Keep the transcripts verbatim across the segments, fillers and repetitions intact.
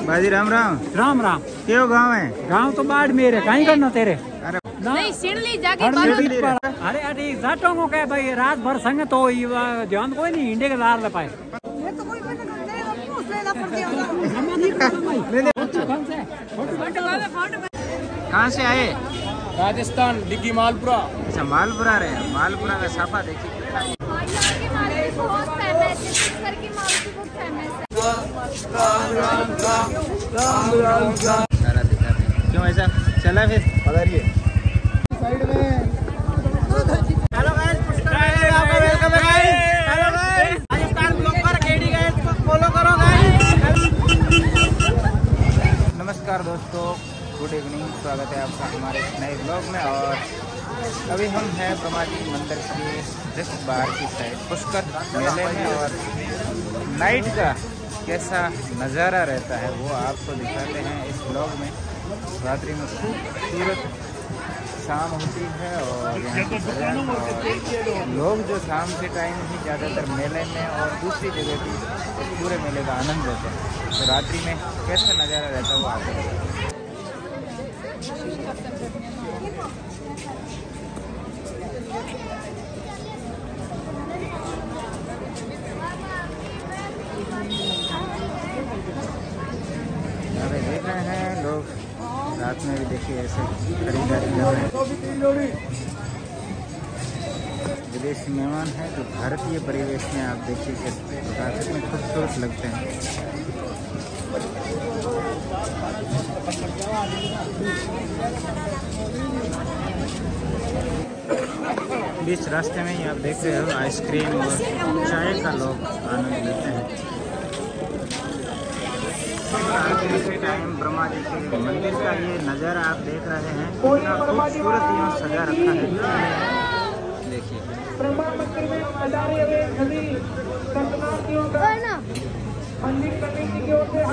बाजी राम राम राम राम। क्यों गाँव है? गाँव तो बाढ़ मेरे कहीं करना तेरे। अरे नहीं सिडली जाके अरे अरे जाटों को कहे भाई रात भर संग तो ध्यान कोई नहीं इंडे के दार ले पाए। कहाँ से आए? राजस्थान डिग्गी मालपुरा। अच्छा मालपुरा रहे। मालपुरा का साफा देखिए सारा दिखाते हैं। क्यों ऐसा चला फिर पधारिए साइड में। Hello guys, welcome guys. Hello guys, Rajasthan blog पर केडी गाइस को फॉलो करो गाइस। नमस्कार दोस्तों, गुड इवनिंग। स्वागत है आपका हमारे नए ब्लॉग में। और अभी हम हैं ब्रह्माजी मंदिर के जस्ट बाहर की साइड पुष्कर मेले में। और नाइट का कैसा नज़ारा रहता है वो आपको दिखाते हैं इस ब्लॉग में। रात्रि में खूबसूरत शाम होती है और यहाँ की सजान और लोग जो शाम के टाइम ही ज़्यादातर मेले में और दूसरी जगह भी पूरे मेले का आनंद लेते हैं। तो रात्रि में कैसा नज़ारा रहता है वो आपको अभी देख रहे हैं लोग। रात में भी देखिए ऐसे खरीदारी कर रहे हैं। विदेशी मेहमान हैं जो भारतीय परिवेश में आप देखिए कैसे प्रकाशित में खूबसूरत लगते हैं। बीच रास्ते में ही आप देख रहे हो आइसक्रीम और चाय का लोग आनंद लेते हैं। रात्रि के टाइम ब्रह्मा जी के मंदिर का ये नज़ारा आप देख रहे हैं। कितना खूबसूरत यहाँ सजा रखा है। देखिए मंदिर कमेटी की ओर से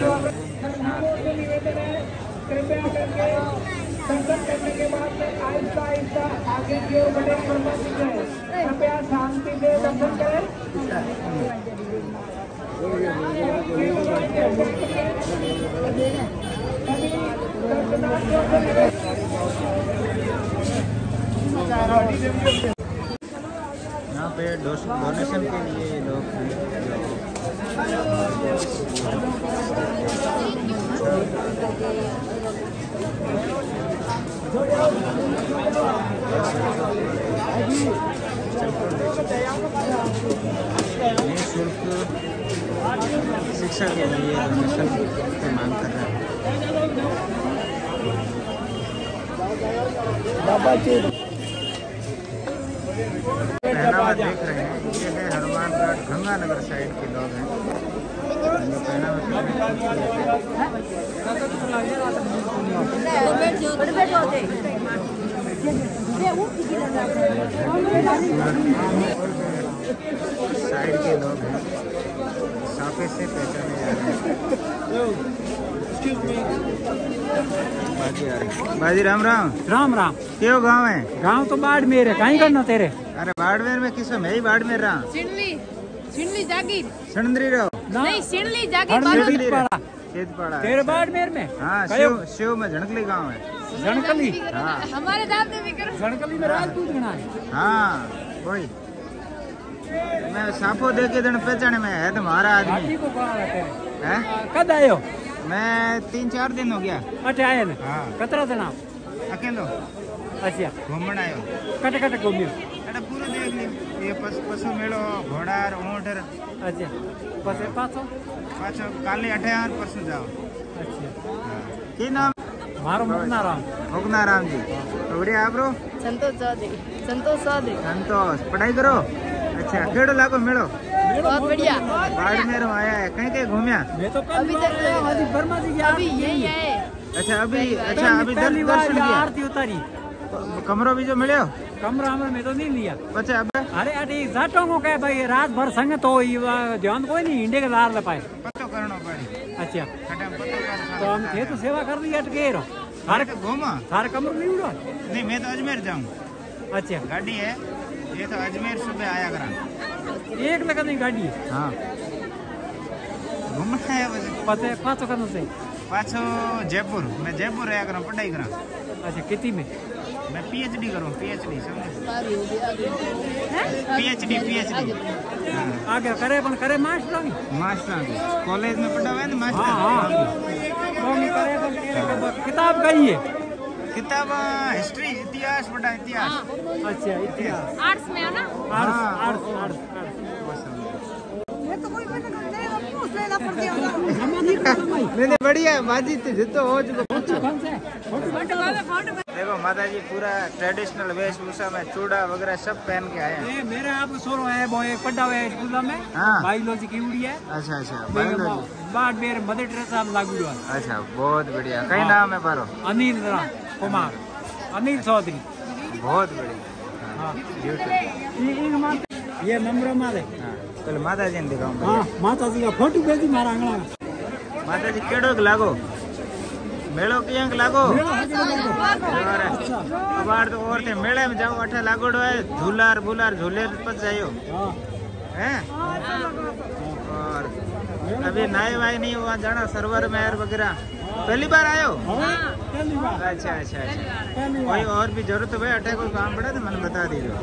कृपया करके दर्शन करने के बाद में आहिस्ता आहिस्ता आगे की ओर बढ़े। कृपया शांति से दर्शन करें। यहाँ पे डोनेशन के लिए लोग निःशुल्क शिक्षा के लिए डोनेशन की मांग कर रहे हैं। पहनावा देख रहे हैं, ये है हनुमानगढ़ गंगानगर साइड के लोग हैं। ये पहनावा साइड के लोग हैं, साफे से पहचाने जा रहे हैं। बाजी आ रही। बाजी राम राम। राम राम। क्यों गाँव है? गाँव तो बाढ़ मेरे कहीं करना तेरे। अरे बाड़मेर में किसो मैं ही बाड़मेर रहा। सिडली सिडली जागीर सणंदरी रहो। नहीं सिडली जागीर सिडली पड़ा खेतपाड़ा तेरे बाड़मेर में। हाँ शिव शिव में झणकली गाँव है। झणकली। हाँ हमारे दादा भी करो। झणकली में राजपूत गणा है। हाँ वही मैं साफो देखे दिन पहचाने में है तुम्हारा आदमी को कहाँ रहते हैं? है? कद आए हो? मैं तीन चार दिन हो गया। अटे आए ना? हाँ कतरा दिन आप? अकेलो अच्छा घूमन आयो। कट कट घूमियो? अरे पूरा देख लियो। ये पशु पशु मेलो घोड़ा ऊँट। अच्छा पसे पाछो पाछो काले अठे आर परसों जाओ। अच्छा की नाम? मारो मुकनाराम। मुकनाराम जी। तो बढ़िया आप रो? संतोष चौधरी। संतोष चौधरी। संतोष पढ़ाई करो। अच्छा केड़ो लागो मेलो? बहुत बढ़िया। बाड़मेर आया है। कहीं कहीं घूमिया? मैं तो अभी तक वर्मा जी अभी यही आए। अच्छा अभी अच्छा अभी पहली बार दर्शन किया। आरती उतारी। कमरो भी जो मिले कमरा हमें में तो नहीं लिया। अच्छा अब अरे अरे जाटों को कहे भाई रात भर संग तो ध्यान कोई नहीं इंडे के दार ले पाए। पतो करना पड़ी। अच्छा खड़ा पतो कर। तो हम थे तो सेवा कर दी अटके रहो। सारे घूमा सारे कमरों नहीं उड़ा। नहीं मैं तो अजमेर जाऊँ। अच्छा गाड़ी है ये तो अजमेर सुबह आया करा। एक लगा नहीं गाड़ी। हाँ घूमना है वैसे पते पाँच करना से पाछो जयपुर मैं जयपुर रहा करूँ पढ़ाई करा अच्छा कितनी में मैं पीएचडी करूँ पीएचडी समझे आगे हो गया आगे पीएचडी पीएचडी हाँ आगे करे पण करे मास्टर नहीं मास्टर की कॉलेज में पढ़ा हुआ है तो हाँ मास्टर हाँ तो नहीं करे पण करे किताब कही है किताब हिस्ट्री इतिहास पढ़ा इतिहास अच्छा इतिहास आर्ट्स में है ना आर्ट्स आर्ट्स आर्ट्स नहीं बढ़िया बाजी जितो हो चुको देखो माता जी पूरा ट्रेडिशनल वेशभूषा में चूड़ा वगैरह सब पहन के आए हैं। ये मेरे आप सोरो है वो एक पढ़ा हुआ है स्कूल में हाँ। बायोलॉजी की उड़ी है अच्छा अच्छा बायोलॉजी बाद मेरे मदर टेरेसा में लागू हुआ है अच्छा बहुत बढ़िया कई हाँ। नाम है पारो अनिल राम कुमार अनिल चौधरी बहुत बढ़िया हाँ ब्यूटीफुल ये एक मात ये नंबर मारे हाँ पहले माता जी ने दिखाऊं हाँ माता जी का फोटो भेजी मारा अंगना में माता जी केड़ो लागो मेलो किया लागो अब आर तो और थे मेले में जाओ अठा लागोड़ो है झूलार बुलार झूले पर जाइयो हैं और अभी नाई वाई नहीं हुआ जाना सर्वर में वगैरह पहली बार आयो अच्छा अच्छा अच्छा कोई और भी जरूरत है अठे कोई काम पड़े तो मैंने बता दीजिए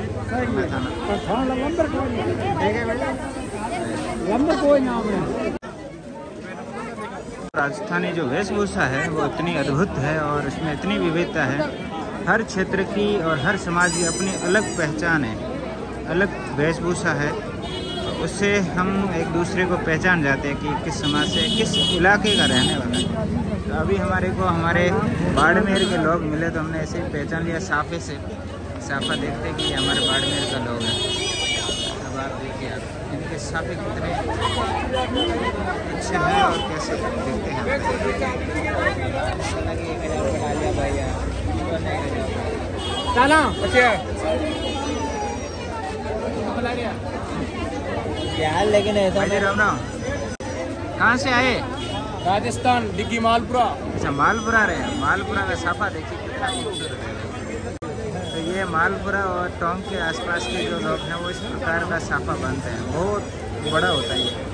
राजस्थानी जो वेशभूषा है वो इतनी अद्भुत है और इसमें इतनी विविधता है हर क्षेत्र की और हर समाज की अपनी अलग पहचान है अलग वेशभूषा है तो उससे हम एक दूसरे को पहचान जाते हैं कि किस समाज से किस इलाके का रहने वाला है। तो अभी हमारे को हमारे बाड़मेर के लोग मिले तो हमने ऐसे ही पहचान लिया साफे से साफा देखते कि ये हमारे बाड़मेर का लोग है। अब आप देखिए आप इनके साफे कितने अच्छे हैं और कैसे दिखते हैं। चला क्या हाल लेकिन ऐसा कहाँ से आए? राजस्थान डिग्गी मालपुरा। अच्छा मालपुरा रहे हैं। मालपुरा का साफा देखिए कितना खूबसूरत है। तो ये मालपुरा और टोंक के आसपास के जो लोग हैं वो इस प्रकार का साफा बनते हैं, बहुत बड़ा होता है ये।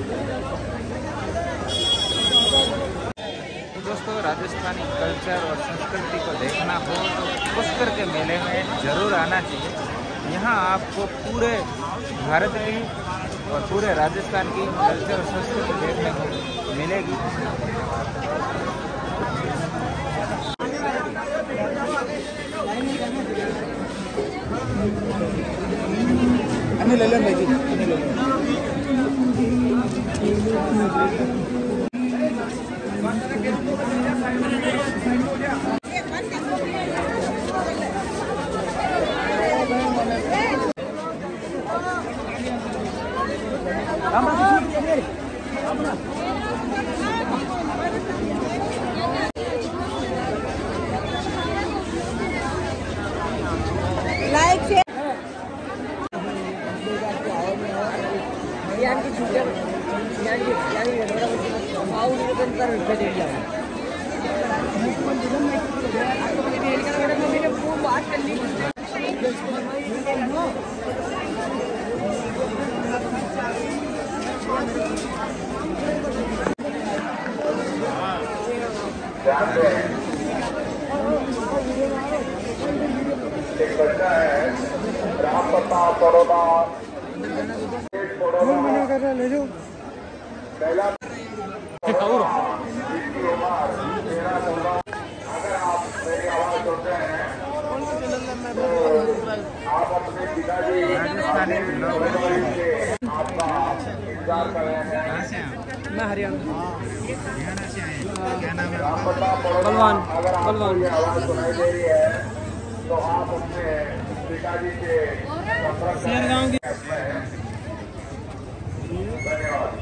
तो दोस्तों राजस्थानी कल्चर और संस्कृति को देखना हो तो पुष्कर के मेले में ज़रूर आना चाहिए। यहाँ आपको पूरे भारत की और पूरे राजस्थान की कल्चर और संस्कृति देखने को मिलेगी। अन्य ले लो भाई जी, अन्य ले लो। एक बच्चा है राम प्रताप बड़ौदा पहला जिसकी उम्र तेरह चौदह। अगर आप मेरी आवाज सुनते हैं तो आप अपने पिताजी राजस्थानी लोग आपका इंतजार कर रहे हैं। कहाँ से हैं? मैं हरियाणा हरियाणा से आए हैं। क्या नाम है राम आपका? प्रताप बड़ौदा, बलवान, अगर आपको बलवान। ये आवाज सुनाई दे रही है तो आप अपने पिताजी से संपर्क शेर गाँव की धन्यवाद।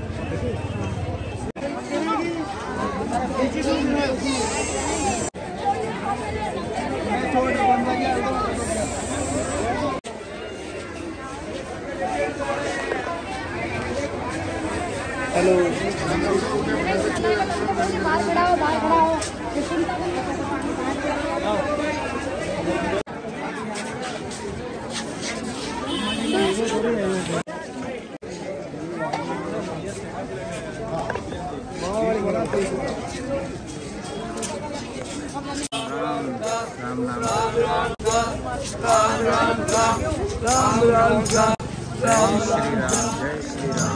हेलो बाहर खड़ा हो बाहर खड़ा हो हाँ राम राम नाम जय श्री राम, जय श्री राम।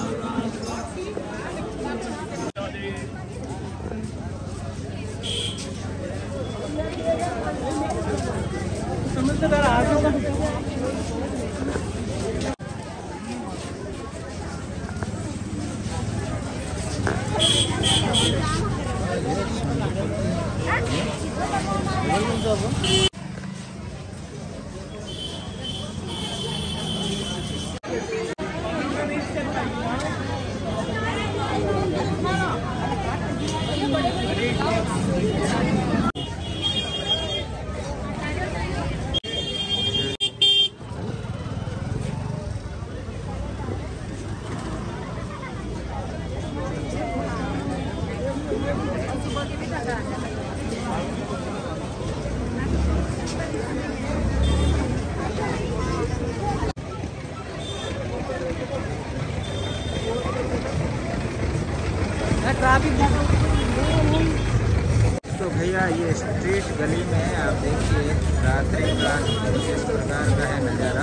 तो भैया ये स्ट्रीट गली में है, आप देखिए रात्रि का इस प्रकार का है नज़ारा।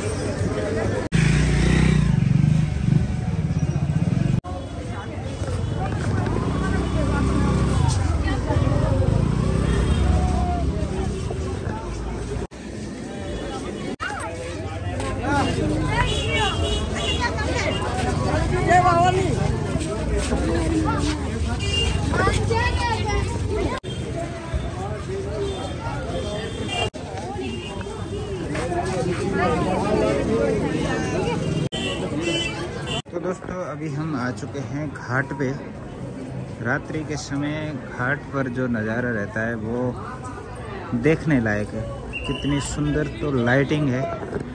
तो दोस्तों अभी हम आ चुके हैं घाट पे। रात्रि के समय घाट पर जो नज़ारा रहता है वो देखने लायक है। कितनी सुंदर तो लाइटिंग है।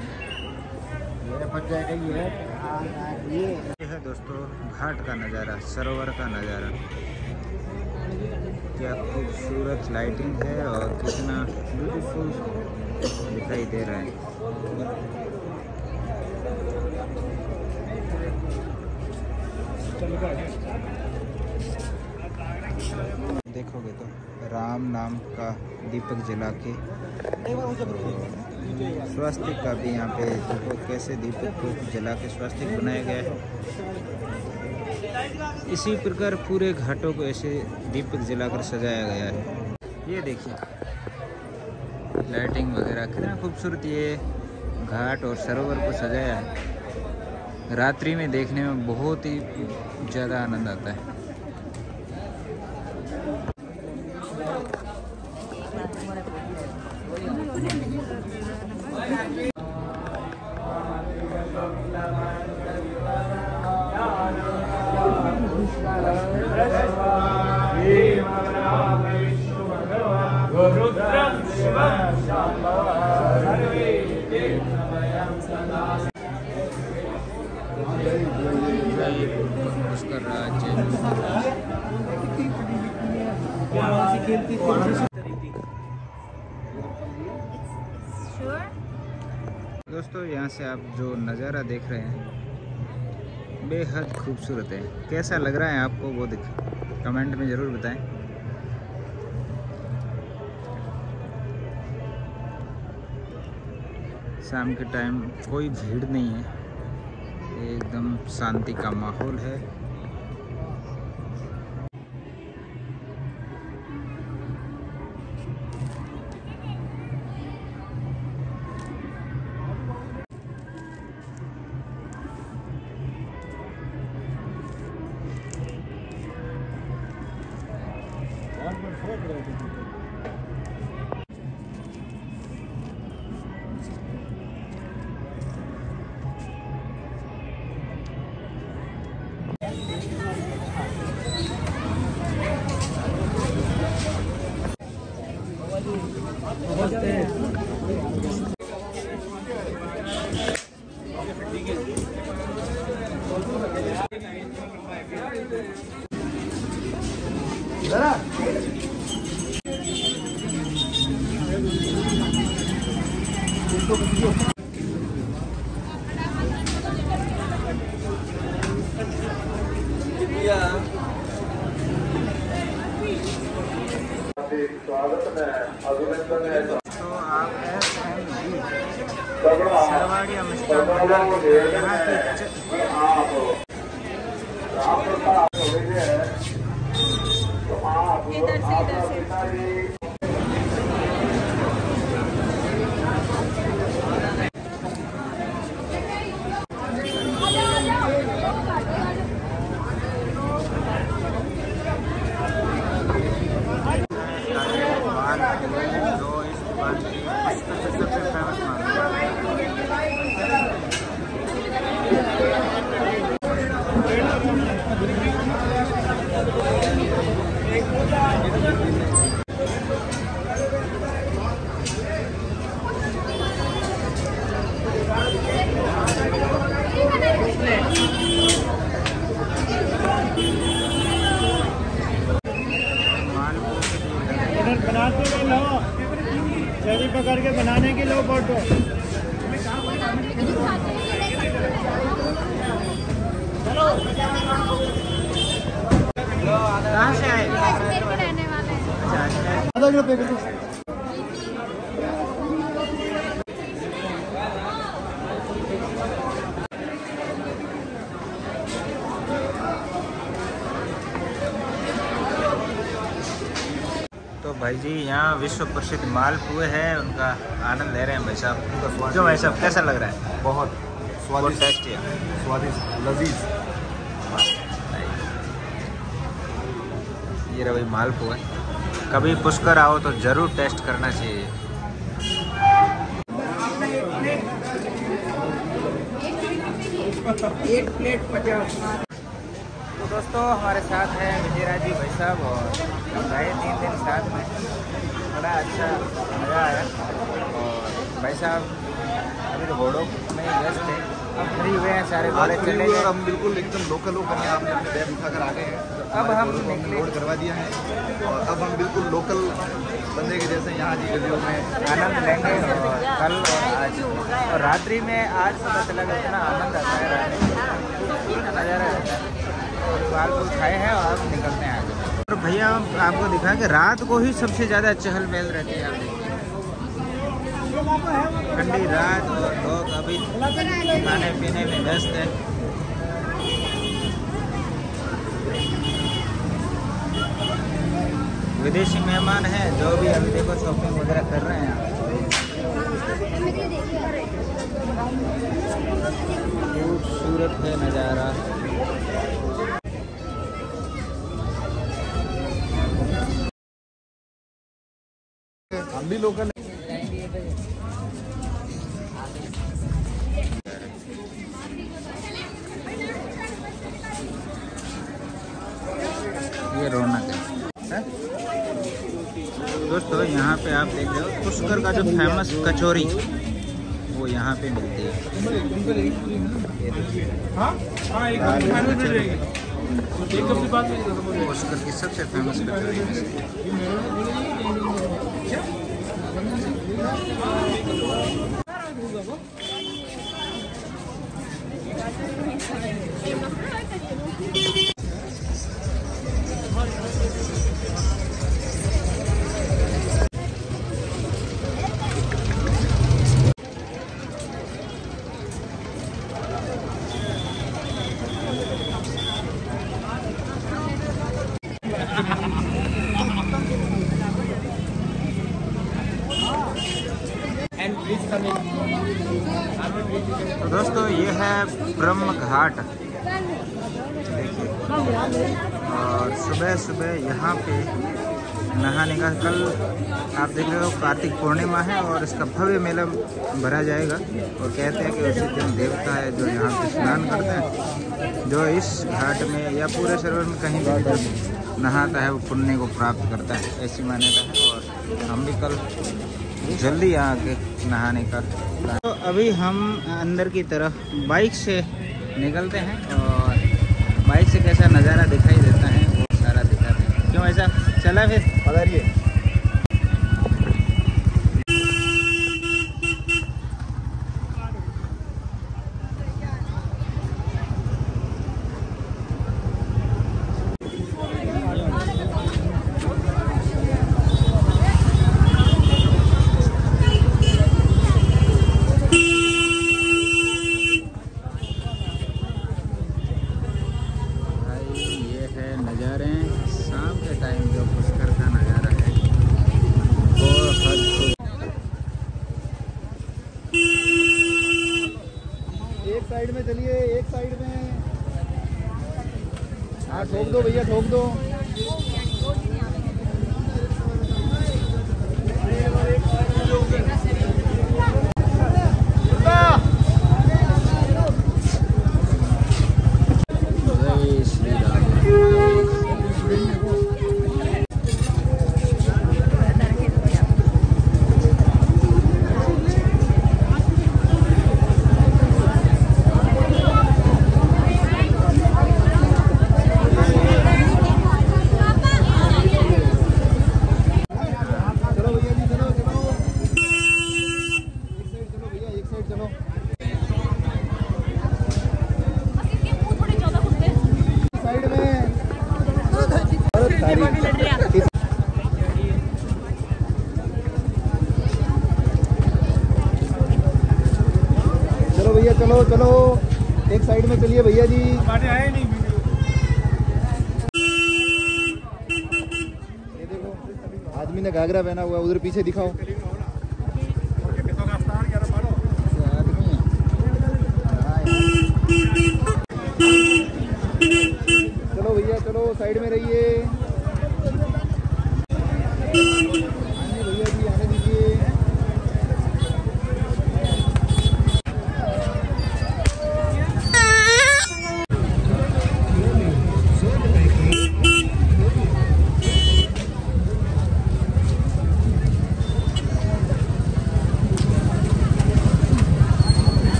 ये है दोस्तों घाट का नज़ारा, सरोवर का नज़ारा। क्या खूबसूरत लाइटिंग है और कितना ब्यूटीफुल दिखाई दे रहा है। देखोगे तो राम नाम का दीपक जला के स्वास्तिक का भी यहाँ पे देखो कैसे दीपक को जला के स्वास्तिक बनाया गया है। इसी प्रकार पूरे घाटों को ऐसे दीपक जलाकर सजाया गया है। ये देखिए लाइटिंग वगैरह कितना खूबसूरत ये घाट और सरोवर को सजाया है। रात्रि में देखने में बहुत ही ज़्यादा आनंद आता है। पुष्कर राज्य दोस्तों यहाँ से आप जो नज़ारा देख रहे हैं बेहद खूबसूरत है। कैसा लग रहा है आपको वो दिख कमेंट में ज़रूर बताएं। शाम के टाइम कोई भीड़ नहीं है, एकदम शांति का माहौल है। तो आप S M D सरवाड़िया Mishthan Bhandar यहाँ की इधर से इधर से बनाते हुए लो, चेरी पकड़ के बनाने की लो फोटो। कहाँ से आए? कश्मीर के रहने वाले हैं। अच्छा, आधा किलो पैकेट दो। तो भाई जी यहाँ विश्व प्रसिद्ध मालपुए हैं, उनका आनंद ले रहे हैं भाई साहब। क्यों भाई साहब, कैसा लग रहा है? बहुत बहुत टेस्टी है, स्वादिष्ट, लजीज। ये रहा भाई मालपुआ, कभी पुष्कर आओ तो ज़रूर टेस्ट करना चाहिए। एक प्लेट पचास। तो दोस्तों हमारे साथ हैं विजय राजी भाई साहब, और हम गए तीन दिन साथ में, बड़ा अच्छा मज़ा आया। और भाई साहब अभी तो घोड़ों में व्यस्त थे, अब फ्री हुए हैं, सारे घोड़े चले गए। हम बिल्कुल एकदम लोकल होकर यहाँ आपने अपने बैग उठाकर आ गए हैं। अब हम निकले, लोड करवा दिया है और अब हम बिल्कुल लोकल बंदे के जैसे यहाँ की गलियों में आनंद लेंगे। और कल और आज और रात्रि में, आज पता चला कि इतना आनंद आता है, रात्रि में नज़ारा रहता है। बाल को खाए हैं और अब निकलते हैं आगे। और भैया आपको दिखा कि रात को ही सबसे ज़्यादा चहल पहल रहती है। आप देखिए ठंडी रात और लोग अभी खाने पीने में व्यस्त हैं। विदेशी मेहमान हैं जो भी अभी देखो शॉपिंग वगैरह कर रहे हैं। खूबसूरत है नज़ारा। हम भी लोकल ये रौनक है दोस्तों। यहाँ पे आप देख रहे हो पुष्कर का जो फेमस कचौरी, वो यहाँ पे मिलती है। पुष्कर की सबसे फेमस कचौरी में से। तो दोस्तों ये है ब्रह्म घाट देखिए, और सुबह सुबह यहाँ पे नहाने का, कल आप देख रहे हो कार्तिक पूर्णिमा है और इसका भव्य मेला भरा जाएगा। और कहते हैं कि उसी दिन देवता है जो यहाँ पे स्नान करते हैं, जो इस घाट में या पूरे सरोवर में कहीं भी जो नहाता है वो पुण्य को प्राप्त करता है, ऐसी मान्यता है। और हम भी कल जल्दी आ के नहाने का। तो अभी हम अंदर की तरफ बाइक से निकलते हैं और बाइक से कैसा नज़ारा दिखाई देता है वो सारा दिखाते हैं। क्यों ऐसा चला फिर पधारिए। साइड में चलिए, एक साइड में। हाँ ठोक दो भैया, ठोक दो। चलो चलो एक साइड में चलिए भैया जी। आए नहीं ये देखो आदमी ने घाघरा पहना हुआ, उधर पीछे दिखाओ। चलो भैया चलो, साइड में रहिए। आने भैया जी, आने दीजिए।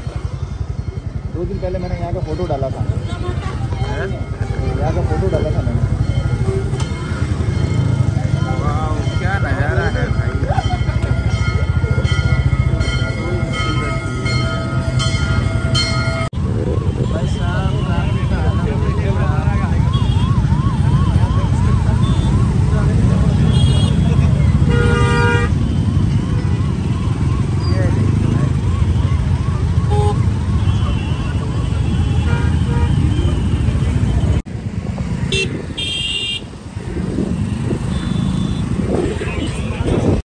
दो दिन पहले मैंने यहाँ का फोटो डाला था, यहाँ का फोटो डाला था मैंने।